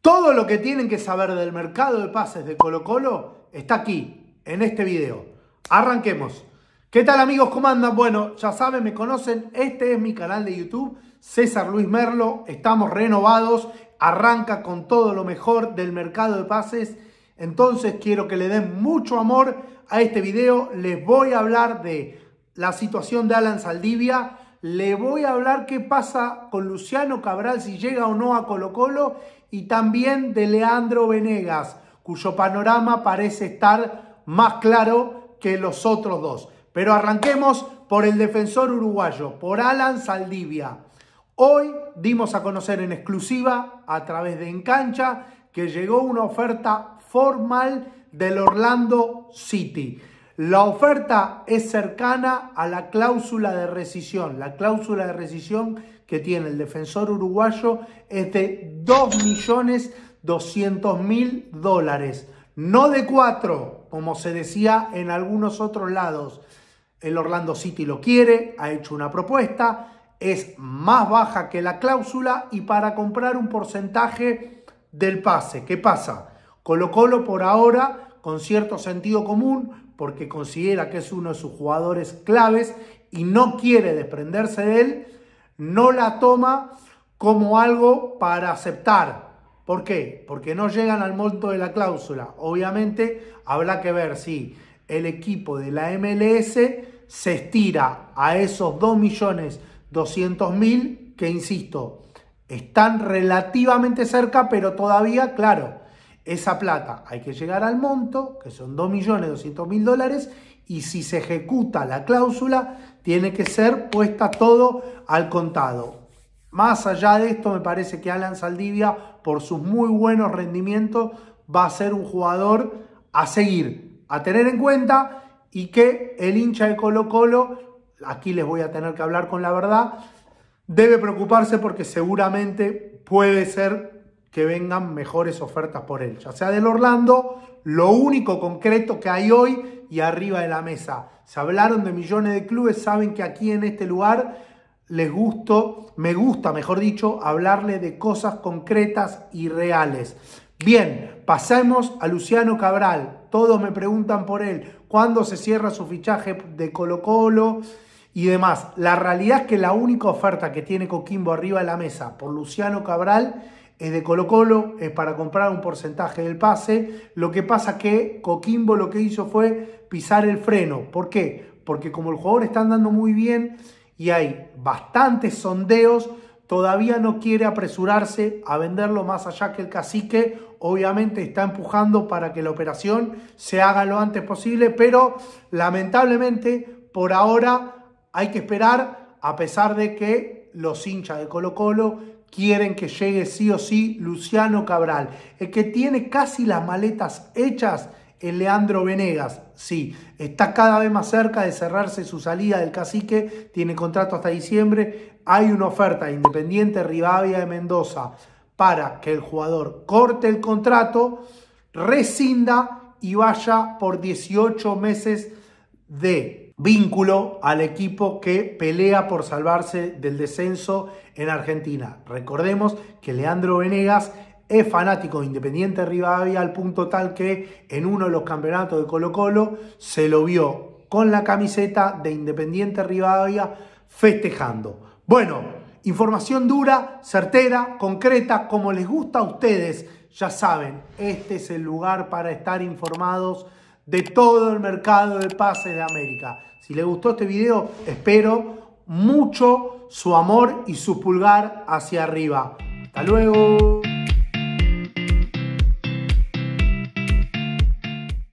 Todo lo que tienen que saber del mercado de pases de Colo-Colo está aquí, en este video. Arranquemos. ¿Qué tal, amigos? ¿Cómo andan? Bueno, ya saben, me conocen. Este es mi canal de YouTube, César Luis Merlo. Estamos renovados. Arranca con todo lo mejor del mercado de pases. Entonces quiero que le den mucho amor a este video. Les voy a hablar de la situación de Alan Zaldivia. Le voy a hablar qué pasa con Luciano Cabral, si llega o no a Colo-Colo. Y también de Leandro Venegas, cuyo panorama parece estar más claro que los otros dos. Pero arranquemos por el defensor uruguayo, por Alan Zaldivia. Hoy dimos a conocer en exclusiva, a través de En Cancha, que llegó una oferta formal del Orlando City. La oferta es cercana a la cláusula de rescisión. La cláusula de rescisión que tiene el defensor uruguayo es de $2.200.000. No de 4, como se decía en algunos otros lados. El Orlando City lo quiere, ha hecho una propuesta, es más baja que la cláusula y para comprar un porcentaje del pase. ¿Qué pasa? Colo-Colo por ahora, con cierto sentido común, porque considera que es uno de sus jugadores claves y no quiere desprenderse de él, no la toma como algo para aceptar. ¿Por qué? Porque no llegan al monto de la cláusula. Obviamente habrá que ver si el equipo de la MLS se estira a esos 2.200.000 que, insisto, están relativamente cerca, pero todavía, claro, esa plata hay que llegar al monto, que son $2.200.000, y si se ejecuta la cláusula, tiene que ser puesta todo al contado. Más allá de esto, me parece que Alan Zaldivia, por sus muy buenos rendimientos, va a ser un jugador a seguir, a tener en cuenta, y que el hincha de Colo-Colo, aquí les voy a tener que hablar con la verdad, debe preocuparse porque seguramente puede ser que vengan mejores ofertas por él, ya sea del Orlando. Lo único concreto que hay hoy y arriba de la mesa, se hablaron de millones de clubes, saben que aquí en este lugar me gusta, mejor dicho, hablarle de cosas concretas y reales. Bien, pasemos a Luciano Cabral. Todos me preguntan por él, ¿cuándo se cierra su fichaje de Colo-Colo y demás? La realidad es que la única oferta que tiene Coquimbo arriba de la mesa por Luciano Cabral es de Colo-Colo, es para comprar un porcentaje del pase. Lo que pasa que Coquimbo lo que hizo fue pisar el freno. ¿Por qué? Porque como el jugador está andando muy bien y hay bastantes sondeos, todavía no quiere apresurarse a venderlo más allá que el cacique. Obviamente está empujando para que la operación se haga lo antes posible, pero lamentablemente por ahora hay que esperar, a pesar de que los hinchas de Colo-Colo quieren que llegue sí o sí Luciano Cabral. El que tiene casi las maletas hechas es Leandro Venegas. Sí, está cada vez más cerca de cerrarse su salida del cacique. Tiene contrato hasta diciembre. Hay una oferta de Independiente Rivadavia de Mendoza para que el jugador corte el contrato, rescinda y vaya por 18 meses de vínculo al equipo que pelea por salvarse del descenso en Argentina. Recordemos que Leandro Venegas es fanático de Independiente Rivadavia al punto tal que en uno de los campeonatos de Colo-Colo se lo vio con la camiseta de Independiente Rivadavia festejando. Bueno, información dura, certera, concreta, como les gusta a ustedes. Ya saben, este es el lugar para estar informados de todo el mercado de pases de América. Si les gustó este video, espero mucho su amor y su pulgar hacia arriba. Hasta luego.